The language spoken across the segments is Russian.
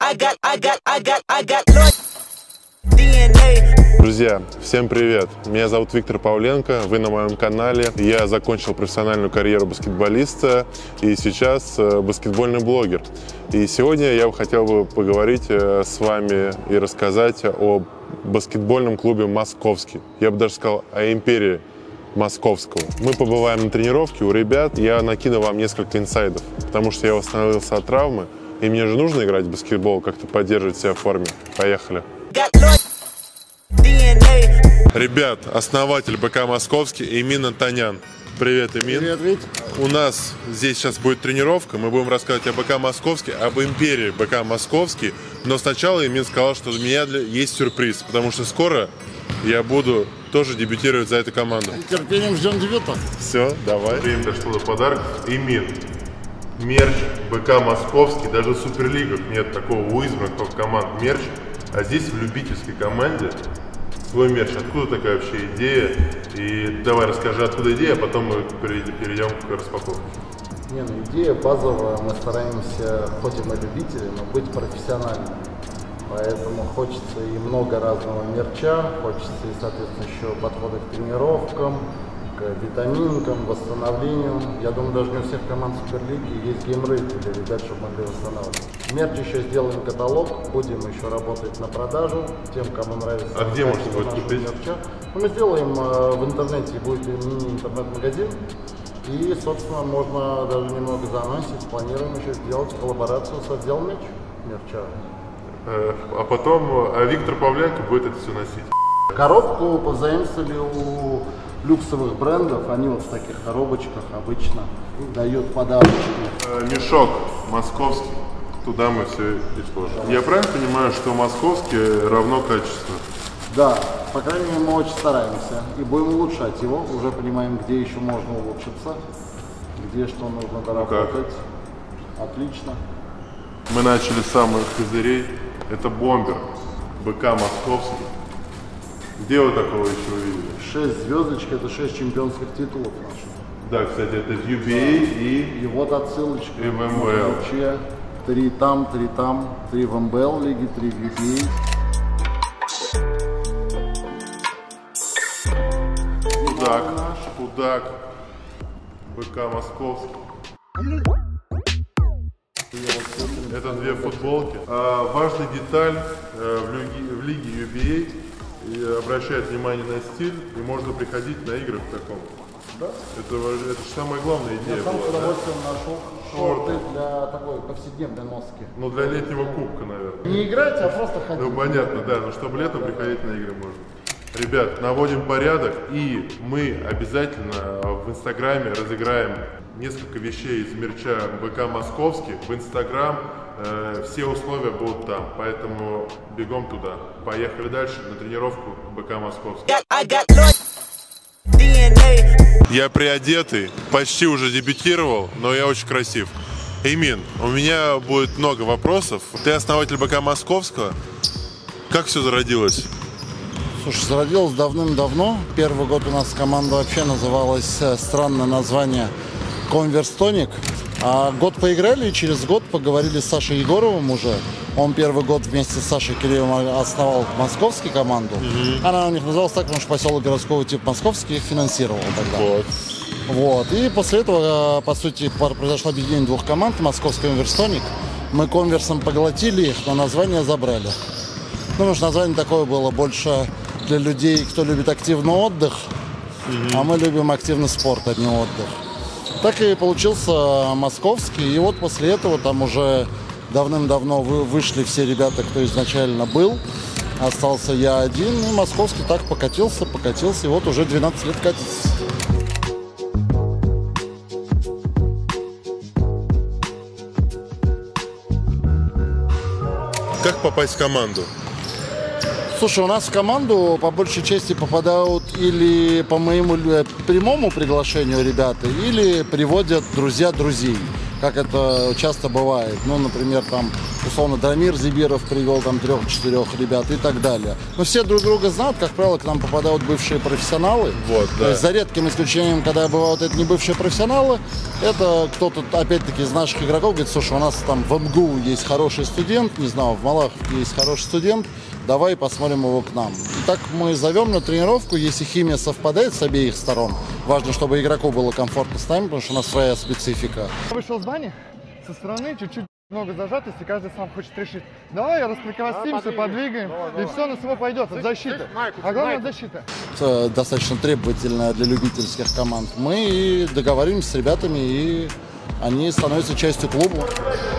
Друзья, всем привет! Меня зовут Виктор Павленко, вы на моем канале. Я закончил профессиональную карьеру баскетболиста и сейчас баскетбольный блогер. И сегодня я хотел бы поговорить с вами и рассказать о баскетбольном клубе «Московский». Я бы даже сказал о империи Московского. Мы побываем на тренировке у ребят. Я накину вам несколько инсайдов, потому что я восстановился от травмы, и мне же нужно играть в баскетбол, как-то поддерживать себя в форме. Поехали! Ребят, основатель БК «Московский» Эмин Антонян. Привет, Эмин. Привет, Вить. У нас здесь сейчас будет тренировка. Мы будем рассказывать о БК «Московский», об империи БК «Московский». Но сначала Эмин сказал, что у меня есть сюрприз, потому что скоро я буду тоже дебютировать за эту команду. С терпением ждем дебюта. Все, давай. Время дошло до подарков. Эмин. Мерч БК «Московский». Даже в суперлигах нет такого у избранных команд мерч. А здесь в любительской команде свой мерч. Откуда такая вообще идея? И давай расскажи, откуда идея, а потом мы перейдем к распаковке. Идея базовая. Мы стараемся, хоть и мы любители, но быть профессиональными. Поэтому хочется и много разного мерча, хочется и, соответственно, еще подходы к тренировкам, к витаминкам, восстановлению. Я думаю, даже не у всех команд Суперлиги есть геймрейты для ребят, чтобы могли восстанавливать. Мерч еще сделаем каталог, будем еще работать на продажу тем, кому нравится. А где можно будет купить? Мерча. Мы сделаем в интернете, будет мини-интернет-магазин. И, собственно, можно даже немного заанонсить. Планируем еще сделать коллаборацию с отделом мерча. А потом Виктор Павленко будет это все носить. Коробку позаимствовали у люксовых брендов. Они вот в таких коробочках обычно дают подарочки. Мешок московский. Туда мы все и сложим. Я правильно понимаю, что московский равно качественно? Да, по крайней мере, мы очень стараемся и будем улучшать его. Уже понимаем, где еще можно улучшиться, где что нужно доработать. Отлично. Мы начали с самых козырей. Это бомбер БК «Московский». Где вы такого еще увидели? 6 звездочек, это 6 чемпионских титулов наших. Да, кстати, это в UBA И вот отсылочка. И в МВЛ. 3 там, 3 в МБЛ лиге, 3 в UBA. Худак. БК «Московский». Это две футболки. Важная деталь в лиге UBA обращает внимание на стиль, и можно приходить на игры в таком. Да? Это же самая главная идея. Я сам с удовольствием нашел шорты для такой повседневной носки. Ну, для летнего кубка, наверное. Не играть, а просто ходить. Ну, понятно, да, но чтобы летом приходить на игры можно. Ребят, наводим порядок, и мы обязательно в Инстаграме разыграем несколько вещей из мерча БК «Московский». В Инстаграм все условия будут там, поэтому бегом туда. Поехали дальше на тренировку БК «Московский». Я приодетый, почти уже дебютировал, но я очень красив. Эмин, у меня будет много вопросов. Ты основатель БК «Московского». Как все зародилось? Слушай, зародилось давным-давно. Первый год у нас команда вообще называлась, странное название, «Конверстоник». А год поиграли, и через год поговорили с Сашей Егоровым уже. Он первый год вместе с Сашей Киреевым основал «Московский» команду. Она у них называлась так, потому что поселок городского типа «Московский» их финансировал тогда. Вот. И после этого, по сути, произошло объединение двух команд, «Московский» и «Конверстоник». Мы «Конверсом» поглотили их, но название забрали. Ну, потому что название такое было больше для людей, кто любит активный отдых, а мы любим активный спорт, а не отдых. Так и получился «Московский». И вот после этого там уже давным-давно вышли все ребята, кто изначально был. Остался я один, и «Московский» так покатился, и вот уже 12 лет катится. Как попасть в команду? Слушай, у нас в команду по большей части попадают или по моему прямому приглашению ребята, или приводят друзья друзей, как это часто бывает. Ну, например, там условно, Драмир Зибиров привел там 3-4 ребят и так далее. Но все друг друга знают, как правило, к нам попадают бывшие профессионалы. Вот, да. То есть за редким исключением, когда бывают это не бывшие профессионалы, это кто-то, опять-таки, из наших игроков говорит: слушай, у нас там в МГУ есть хороший студент, не знаю, в Малаховке есть хороший студент, давай посмотрим его к нам. И так мы зовем на тренировку, если химия совпадает с обеих сторон. Важно, чтобы игроку было комфортно с нами, потому что у нас своя специфика. Вышел с бани, со стороны чуть-чуть много зажатости, каждый сам хочет решить. Давай расприкосимся, подвигаем, и все на само пойдет, от защиты. А главное, от защиты. Это достаточно требовательно для любительских команд. Мы договоримся с ребятами, и они становятся частью клуба.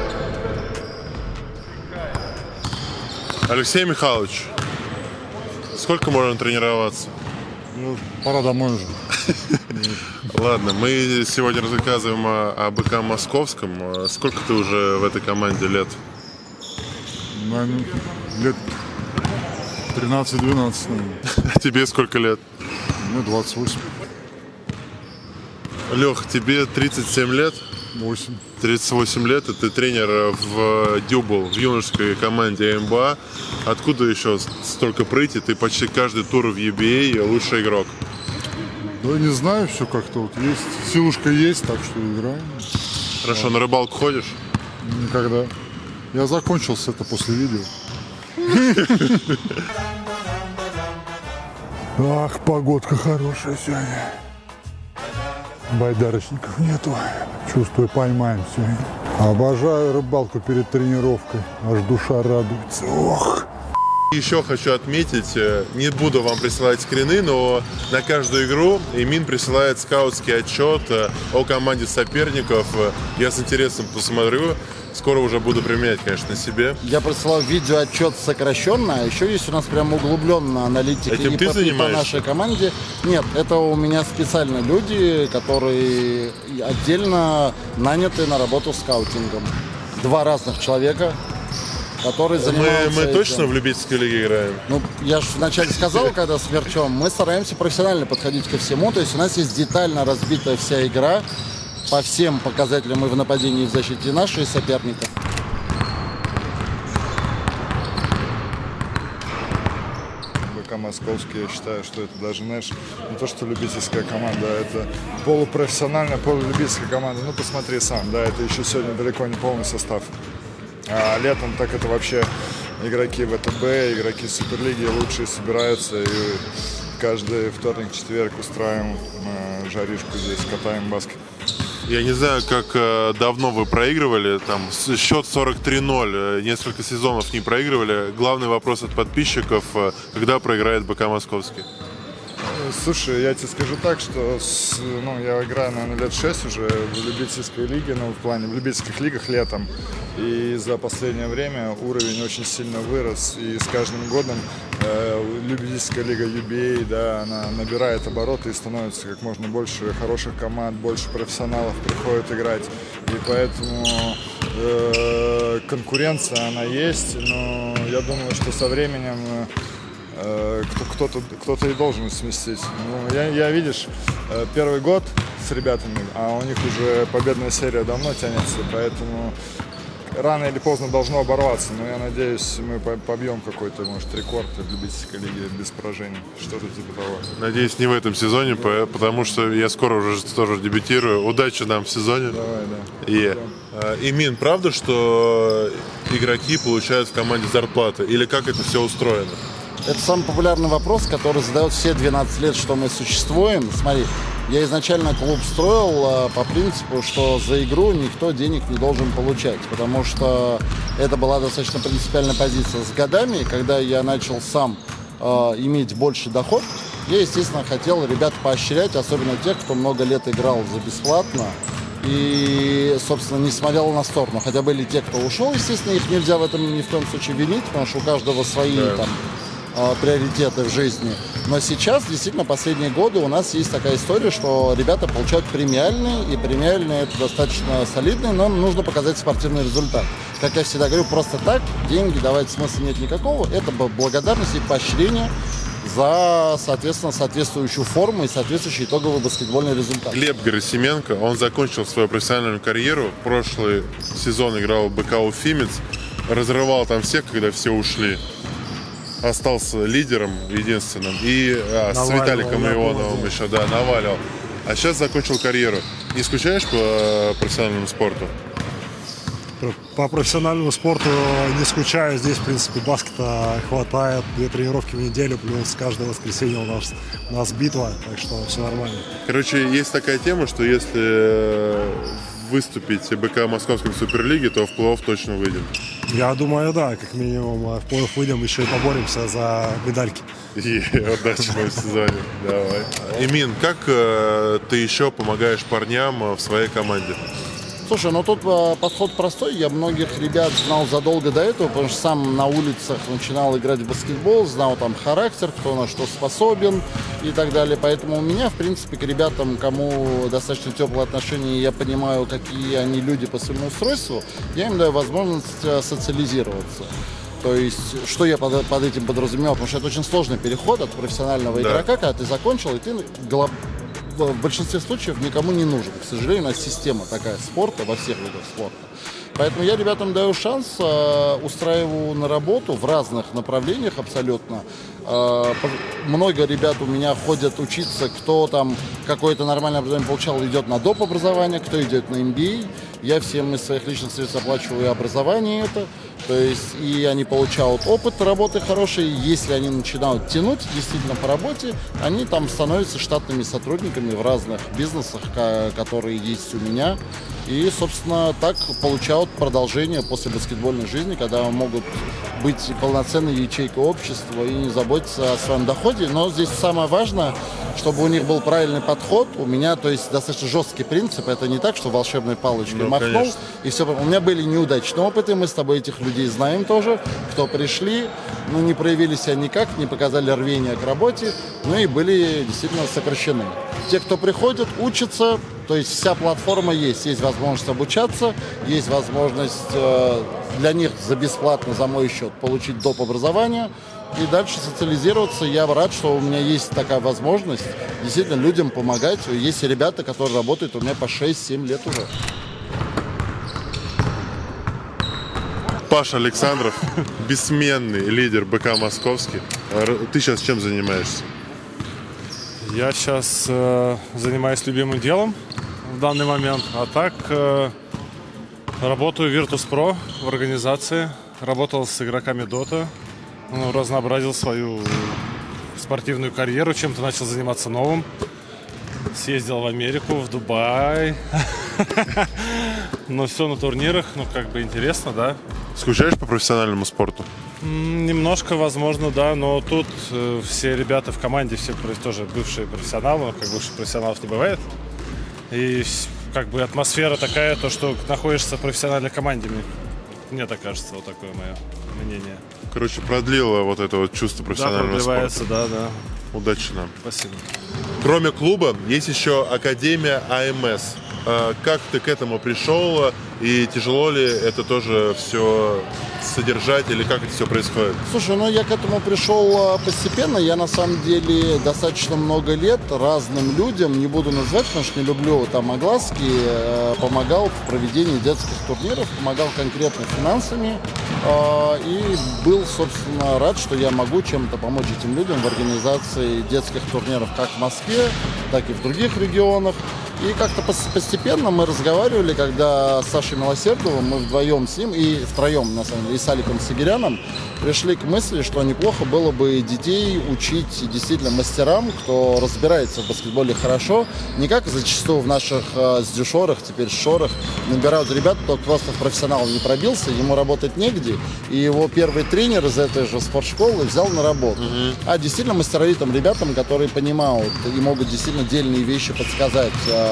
Алексей Михайлович, сколько можно тренироваться? Ну, пора домой уже. Ладно, мы сегодня рассказываем о БК Московском. Сколько ты уже в этой команде лет? Наверное, лет 13-12, наверное. Тебе сколько лет? Мне 28. Лех, тебе 37 лет? 8. 38 лет, и ты тренер в Дюбл, в юношеской команде МБА. Откуда еще столько прыти? Ты почти каждый тур в UBA лучший игрок. Да не знаю, все как-то вот есть. Силушка есть, так что играем. Хорошо, на рыбалку ходишь? Никогда. Я закончил с это после видео. Ах, погодка хорошая сегодня. Байдарочников нету. Чувствую, поймаем сегодня. Обожаю рыбалку перед тренировкой. Аж душа радуется. Ох! Еще хочу отметить, не буду вам присылать скрины, но на каждую игру Эмин присылает скаутский отчет о команде соперников. Я с интересом посмотрю. Скоро уже буду применять, конечно, себе. Я присылал видеоотчет сокращенно, а еще есть у нас прям углубленная аналитика. Этим ты занимаешься? По нашей команде. Нет, это у меня специально люди, которые отдельно наняты на работу скаутингом. 2 разных человека, которые занимаются Мы этим. точно в любительской лиге играем? Ну, я же вначале сказал, когда с Мерчом, мы стараемся профессионально подходить ко всему. То есть у нас есть детально разбитая вся игра по всем показателям и в нападении, и в защите наших соперников. БК Московский, я считаю, что это даже, знаешь, не то, что любительская команда, а это полупрофессиональная, полулюбительская команда. Ну, посмотри сам, да, это еще сегодня далеко не полный состав. А летом так это вообще игроки ВТБ, игроки Суперлиги лучшие собираются, и каждый вторник, четверг устраиваем жаришку здесь, катаем баскет. Я не знаю, как давно вы проигрывали, там счет 43-0, несколько сезонов не проигрывали. Главный вопрос от подписчиков, когда проиграет БК Московский? Слушай, я тебе скажу так, что я играю, наверное, лет 6 уже в любительской лиге, в любительских лигах летом. И за последнее время уровень очень сильно вырос. И с каждым годом любительская лига UBA, да, она набирает обороты и становится как можно больше хороших команд, больше профессионалов приходят играть. И поэтому конкуренция, она есть. Но я думаю, что со временем кто-то и должен сместить. Ну, я, видишь, первый год с ребятами, а у них уже победная серия давно тянется, поэтому рано или поздно должно оборваться. Но я надеюсь, мы побьем какой-то, может, рекорд в любительской лиге без поражений. Что-то типа того. Надеюсь, не в этом сезоне, потому что я скоро уже тоже дебютирую. Удачи нам в сезоне. Давай, да. Имин, правда, что игроки получают в команде зарплаты? Или как это все устроено? Это самый популярный вопрос, который задают все 12 лет, что мы существуем. Смотри, я изначально клуб строил по принципу, что за игру никто денег не должен получать, потому что это была достаточно принципиальная позиция. С годами, когда я начал сам иметь больше доход, я, естественно, хотел ребят поощрять, особенно тех, кто много лет играл за бесплатно и, собственно, не смотрел на сторону. Хотя были те, кто ушел, естественно, их нельзя в этом ни в коем случае винить, потому что у каждого свои там приоритеты в жизни. Но сейчас, действительно, последние годы у нас есть такая история, что ребята получают премиальные, и премиальные это достаточно солидные, но нужно показать спортивный результат. Как я всегда говорю, просто так деньги давать смысла нет никакого. Это благодарность и поощрение за, соответственно, соответствующую форму и соответствующий итоговый баскетбольный результат. Глеб Герасименко, он закончил свою профессиональную карьеру. Прошлый сезон играл в БК Уфимец. разрывал там всех, когда все ушли. Остался лидером единственным. И с Виталиком Ионовым еще, да, наваливал. А сейчас закончил карьеру. Не скучаешь по профессиональному спорту? По профессиональному спорту не скучаю. Здесь, в принципе, баскета хватает. 2 тренировки в неделю, плюс каждое воскресенье у нас битва, так что все нормально. Короче, есть такая тема, что если выступить БК Московской Суперлиги, то в плей-офф точно выйдем. Я думаю, да, как минимум в плей-офф выйдем, еще и поборемся за медальки. Удачи в сезоне. Давай. Имин, как ты еще помогаешь парням в своей команде? Слушай, ну тут подход простой. Я многих ребят знал задолго до этого, потому что сам на улицах начинал играть в баскетбол, знал там характер, кто на что способен и так далее. Поэтому у меня, в принципе, к ребятам, кому достаточно теплые отношения, я понимаю, какие они люди по своему устройству, я им даю возможность социализироваться. То есть, что я под этим подразумевал, потому что это очень сложный переход от профессионального игрока, когда ты закончил, и ты в большинстве случаев никому не нужен. К сожалению, у нас система такая спорта во всех видах спорта. Поэтому я ребятам даю шанс, устраиваю на работу в разных направлениях абсолютно. Много ребят у меня ходят учиться, кто там какое-то нормальное образование получал, идет на доп. Образование, кто идет на MBA. Я всем из своих личных средств оплачиваю образование это. То есть и они получают опыт работы хороший. Если они начинают тянуть действительно по работе, они там становятся штатными сотрудниками в разных бизнесах, которые есть у меня. И, собственно, так получают продолжение после баскетбольной жизни, когда могут быть полноценной ячейкой общества и не заботиться о своем доходе. Но здесь самое важное, чтобы у них был правильный подход. У меня, то есть, достаточно жесткий принцип. Это не так, что волшебной палочкой махнул. Конечно. И все. У меня были неудачные опыты. Мы с тобой этих людей знаем тоже, кто пришли, но не проявили себя никак, не показали рвения к работе, ну и были действительно сокращены. Те, кто приходят, учатся. То есть вся платформа есть. Есть возможность обучаться, есть возможность для них за бесплатно, за мой счет, получить доп. Образование и дальше социализироваться. Я рад, что у меня есть такая возможность действительно людям помогать. Есть ребята, которые работают у меня по 6-7 лет уже. Паша Александров, бессменный лидер БК Московский. Ты сейчас чем занимаешься? Я сейчас занимаюсь любимым делом в данный момент, а так работаю в Virtus.pro в организации, работал с игроками Dota, разнообразил свою спортивную карьеру, чем-то начал заниматься новым, съездил в Америку, в Дубай, но все на турнирах, как бы интересно, да. Скучаешь по профессиональному спорту? Немножко, возможно, да, но тут все ребята в команде, все тоже бывшие профессионалы, как бывших профессионалов не бывает. И как бы атмосфера такая, то, что находишься в профессиональной команде, мне так кажется, вот такое мое мнение. Короче, продлило вот это вот чувство профессионального спорта. Да. Удачи нам. Спасибо. Кроме клуба, есть еще Академия АМС. Как ты к этому пришел и тяжело ли это тоже все содержать или как это все происходит? Слушай, я к этому пришел постепенно. Я на самом деле достаточно много лет разным людям, не буду называть, потому что не люблю там огласки, помогал в проведении детских турниров, помогал конкретно финансами и был, собственно, рад, что я могу чем-то помочь этим людям в организации детских турниров как в Москве, так и в других регионах. И как-то постепенно мы разговаривали, когда с Сашей Милосердовым, мы вдвоем с ним и втроем, на самом деле, и с Аликом Сагиряном, пришли к мысли, что неплохо было бы детей учить действительно мастерам, кто разбирается в баскетболе хорошо, не как зачастую в наших сдюшорах, теперь шорах, набирают ребят, кто просто в профессионал не пробился, ему работать негде, и его первый тренер из этой же спортшколы взял на работу. А действительно мастеровитым ребятам, которые понимают и могут действительно дельные вещи подсказать.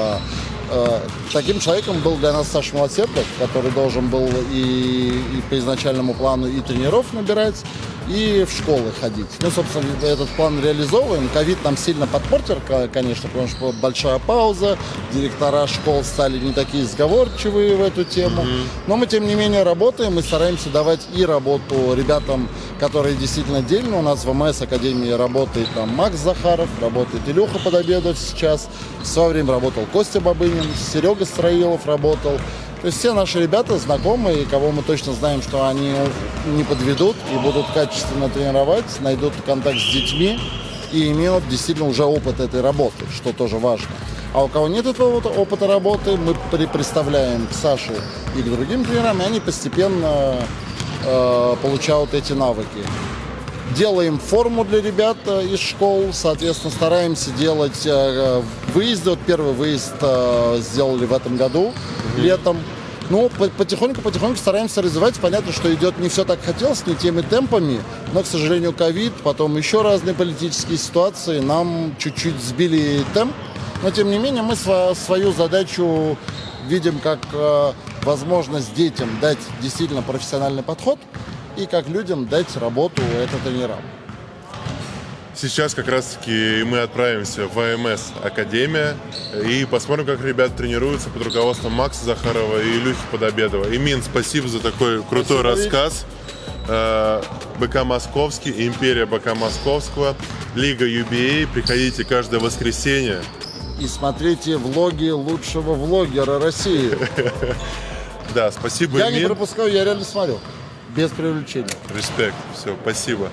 Таким человеком был для нас Саша Милосердов, который должен был и по изначальному плану и тренеров набирать, и в школы ходить. Собственно, этот план реализовываем. Ковид нам сильно подпортил, конечно, потому что большая пауза, директора школ стали не такие сговорчивые в эту тему. Но мы, тем не менее, работаем и стараемся давать и работу ребятам, которые действительно дельные. У нас в МС Академии работает там Макс Захаров, работает Илюха Подобедов сейчас. В свое время работал Костя Бабынин, Серега Строилов работал. То есть все наши ребята знакомые, кого мы точно знаем, что они не подведут и будут качественно тренировать, найдут контакт с детьми и имеют действительно уже опыт этой работы, что тоже важно. А у кого нет этого опыта работы, мы представляем к Саше и к другим тренерам, и они постепенно получают эти навыки. Делаем форму для ребят из школ, соответственно, стараемся делать выезды. Вот первый выезд сделали в этом году, летом. Ну, потихоньку стараемся развивать. Понятно, что идет не все так хотелось, не теми темпами, но, к сожалению, ковид, потом еще разные политические ситуации нам чуть-чуть сбили темп. Но, тем не менее, мы свою задачу видим как возможность детям дать действительно профессиональный подход и как людям дать работу это тренерам. Сейчас как раз-таки мы отправимся в АМС Академия и посмотрим, как ребята тренируются под руководством Макса Захарова и Илюхи Подобедова. Имин, спасибо за такой крутой рассказ. БК Московский, Империя БК Московского, Лига UBA. Приходите каждое воскресенье. И смотрите влоги лучшего влогера России. Да, спасибо, Я Имин. не пропускаю, я реально смотрю. Без привлечения. Респект. Все, спасибо.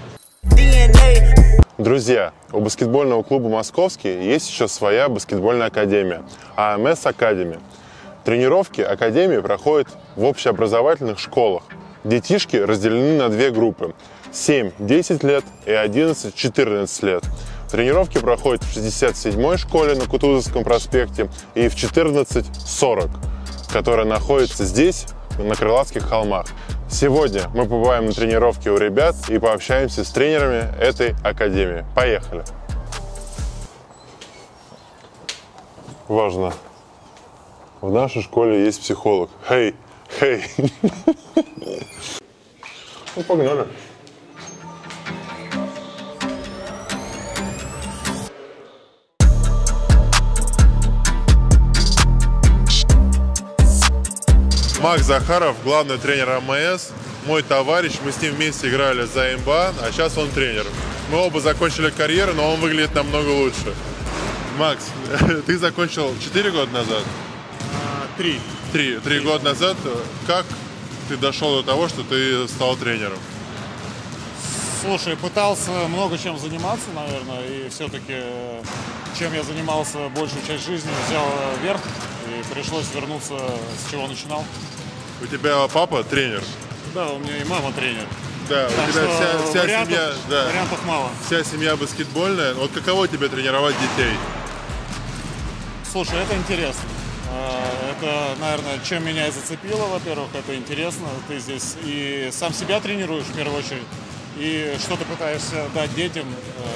Друзья, у баскетбольного клуба «Московский» есть еще своя баскетбольная академия – АМС Академи. Тренировки академии проходят в общеобразовательных школах. Детишки разделены на две группы – 7-10 лет и 11-14 лет. Тренировки проходят в 67-й школе на Кутузовском проспекте и в 14-40, которая находится здесь, на Крылатских холмах. Сегодня мы побываем на тренировке у ребят и пообщаемся с тренерами этой академии. Поехали! Важно. В нашей школе есть психолог. Хей! Хей! Ну, погнали! Макс Захаров, главный тренер АМС, мой товарищ, мы с ним вместе играли за МБА, а сейчас он тренер. Мы оба закончили карьеру, но он выглядит намного лучше. Макс, ты закончил 4 года назад? 3. 3 года назад. Как ты дошел до того, что ты стал тренером? Слушай, пытался много чем заниматься, наверное, и все-таки чем я занимался большую часть жизни, взял верх, и пришлось вернуться, с чего начинал. У тебя папа тренер? Да, у меня и мама тренер. Да, Так у тебя вся вариантов, семья, да, вариантов мало. вся семья баскетбольная. Вот каково тебе тренировать детей? Слушай, это интересно. Это, наверное, чем меня и зацепило, во-первых, это интересно. Ты здесь и сам себя тренируешь в первую очередь, и что ты пытаешься дать детям,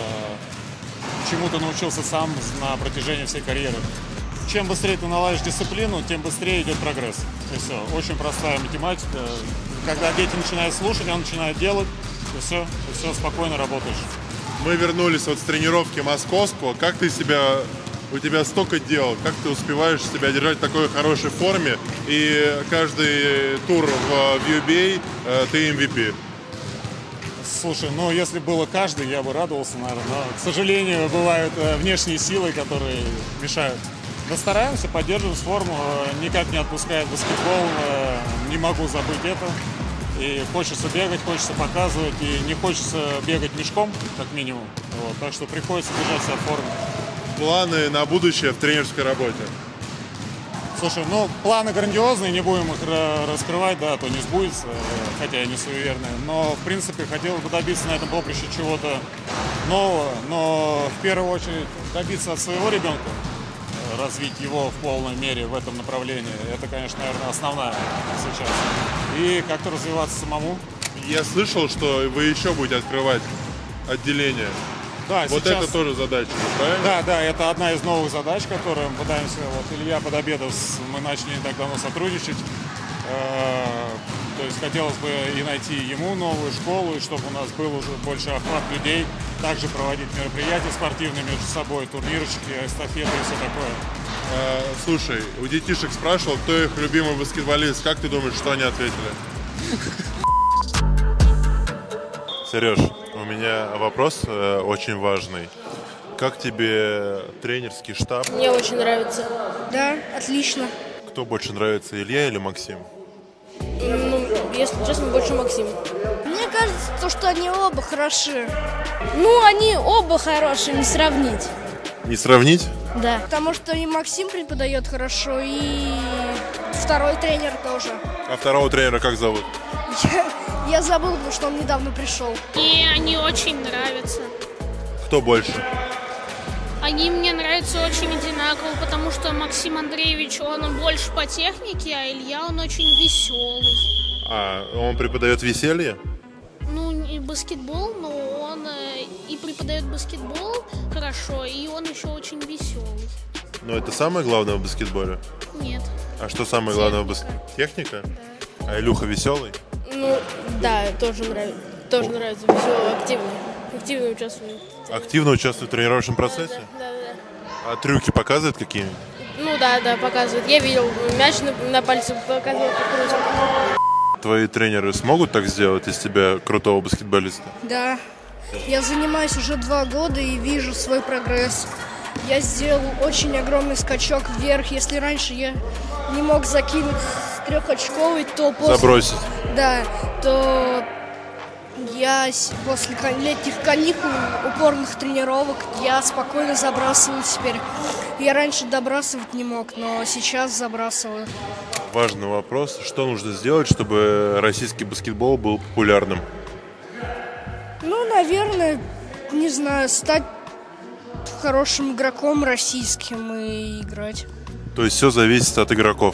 чему ты научился сам на протяжении всей карьеры. Чем быстрее ты наладишь дисциплину, тем быстрее идет прогресс. И все. Очень простая математика. Когда дети начинают слушать, они начинают делать, и все, спокойно работаешь. Мы вернулись вот с тренировки московского. Как ты себя, у тебя столько дел, как ты успеваешь себя держать в такой хорошей форме, и каждый тур в UBA ты MVP? Слушай, ну если было каждый, я бы радовался, наверное. Но, к сожалению, бывают внешние силы, которые мешают. Но стараемся, поддерживаем форму, никак не отпускает баскетбол, не могу забыть это. И хочется бегать, хочется показывать, и не хочется бегать мешком, как минимум. Вот, так что приходится держать себя в форме. Планы на будущее в тренерской работе? Слушай, ну планы грандиозные, не будем их раскрывать, да, то не сбудется, хотя я не суеверный. Но, в принципе, хотелось бы добиться на этом поприще чего-то нового, но в первую очередь добиться от своего ребенка, развить его в полной мере в этом направлении. Это, конечно, наверное, основная сейчас. И как-то развиваться самому. Я слышал, что вы еще будете открывать отделение. Да, вот сейчас... это тоже задача, правильно? Да, это одна из новых задач, которые мы пытаемся. Вот Илья Подобедов, мы начали не так давно сотрудничать. То есть хотелось бы и найти ему новую школу, и чтобы у нас был уже больше охват людей, также проводить мероприятия спортивные между собой, турнирочки, эстафеты и все такое. Слушай, у детишек спрашивал, кто их любимый баскетболист. Как ты думаешь, что они ответили? Сереж, у меня вопрос очень важный. Как тебе тренерский штаб? Мне очень нравится. Да, отлично. Кто больше нравится, Илья или Максим? Ну, если честно, больше Максим. Мне кажется, то, что они оба хороши. Ну, они оба хорошие, не сравнить. Не сравнить? Да. Потому что и Максим преподает хорошо, и второй тренер тоже. А второго тренера как зовут? Я забыл, потому что он недавно пришел. Мне они очень нравятся. Кто больше? Они мне нравятся очень одинаково, потому что Максим Андреевич, он больше по технике, а Илья, он очень веселый. А, он преподает веселье? Ну, не баскетбол, но он и преподает баскетбол хорошо, и он еще очень веселый. Ну, это самое главное в баскетболе? Нет. А что самое главное в баскетболе? Техника? Да. А Илюха веселый? Ну, да, тоже нравится. Тоже нравится. Веселый, активный. Активно участвует. Активно участвует в тренировочном процессе? Да. А трюки показывает какие-нибудь? Ну да, показывает. Я видел, мяч на пальце показывал, как крутит. Твои тренеры смогут так сделать из тебя крутого баскетболиста? Да. Я занимаюсь уже 2 года и вижу свой прогресс. Я сделал очень огромный скачок вверх. Если раньше я не мог закинуть с 3-очковой, то после... Забросить? Да, то я после летних каникул, упорных тренировок, я спокойно забрасываю теперь. Я раньше добрасывать не мог, но сейчас забрасываю. Важный вопрос. Что нужно сделать, чтобы российский баскетбол был популярным? Ну, наверное, не знаю, стать хорошим игроком российским и играть. То есть все зависит от игроков?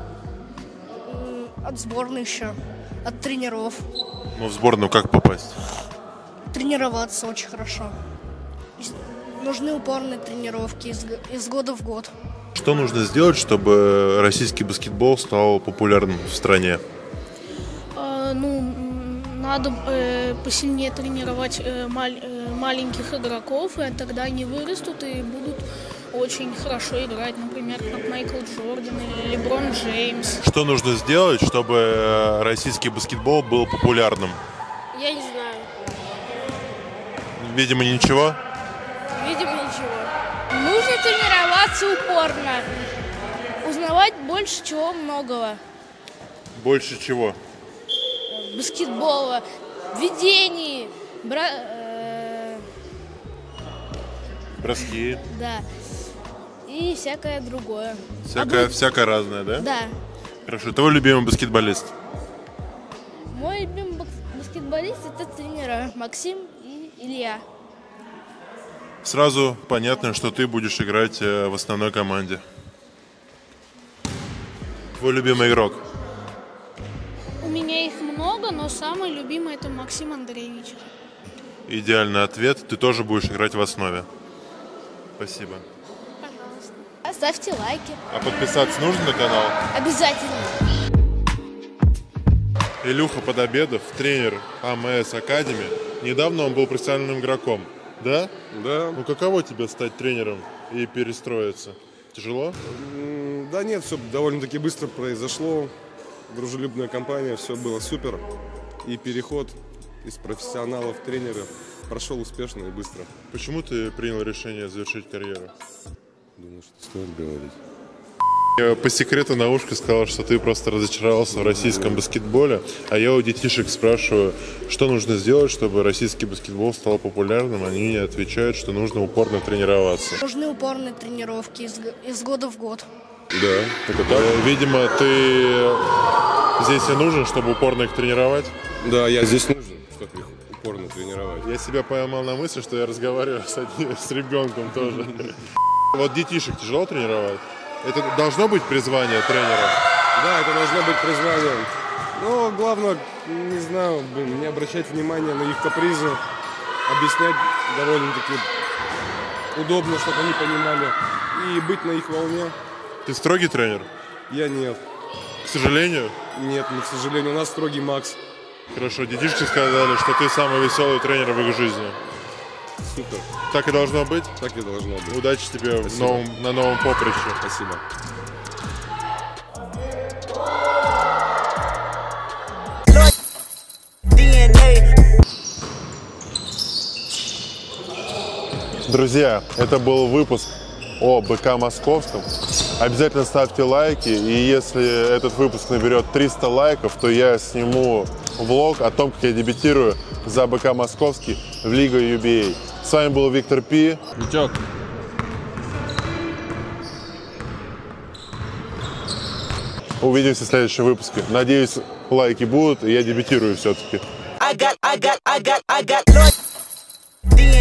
От сборной еще, от тренеров. Ну, в сборную как попасть? Тренироваться очень хорошо. Нужны упорные тренировки из года в год. Что нужно сделать, чтобы российский баскетбол стал популярным в стране? Надо посильнее тренировать маленьких игроков, и тогда они вырастут и будут очень хорошо играть, например, как Майкл Джордан или Леброн Джеймс. Что нужно сделать, чтобы российский баскетбол был популярным? Я не знаю. Видимо, ничего. Видимо, ничего. Нужно тренироваться упорно. Узнавать больше чего многого. Больше чего? Баскетбола, ведений, Броски. да, и всякое другое. Всякое разное, да? Да. Хорошо. Твой любимый баскетболист? Мой любимый баскетболист — это тренера Максим и Илья. Сразу понятно, что ты будешь играть в основной команде. Твой любимый игрок? У меня их много, но самый любимый — это Максим Андреевич. Идеальный ответ. Ты тоже будешь играть в основе. Спасибо. Пожалуйста. Ставьте лайки. А подписаться нужно на канал? Обязательно. Илюха Подобедов, тренер АМС Академи. Недавно он был профессиональным игроком. Да? Да. Ну каково тебе стать тренером и перестроиться? Тяжело? Да нет, все довольно-таки быстро произошло. Дружелюбная компания, все было супер. И переход из профессионалов в тренера прошел успешно и быстро. Почему ты принял решение завершить карьеру? Думаю, что стоит говорить. Я по секрету на ушко сказал, что ты просто разочаровался в российском баскетболе, а я у детишек спрашиваю, что нужно сделать, чтобы российский баскетбол стал популярным. Они мне отвечают, что нужно упорно тренироваться. Нужны упорные тренировки из года в год. Да, так это, видимо, ты здесь и нужен, чтобы упорно их тренировать? Да, я здесь нужен, чтобы их упорно тренировать. Я себя поймал на мысли, что я разговариваю с ребенком тоже. Вот детишек тяжело тренировать? Это должно быть призвание тренера? Да, это должно быть призванием. Но главное, не знаю, не обращать внимания на их капризы, объяснять довольно-таки удобно, чтобы они понимали, и быть на их волне. Ты строгий тренер? Я нет. К сожалению? Нет, к сожалению, у нас строгий Макс. Хорошо, детишки сказали, что ты самый веселый тренер в их жизни. Супер. Так и должно быть? Так и должно быть. Удачи тебе на новом поприще. Спасибо. Друзья, это был выпуск о БК Московском. Обязательно ставьте лайки, и если этот выпуск наберет 300 лайков, то я сниму влог о том, как я дебютирую за АБК Московский в Лигу UBA. С вами был Виктор Пи. Витек. Увидимся в следующем выпуске. Надеюсь, лайки будут, и я дебютирую все-таки.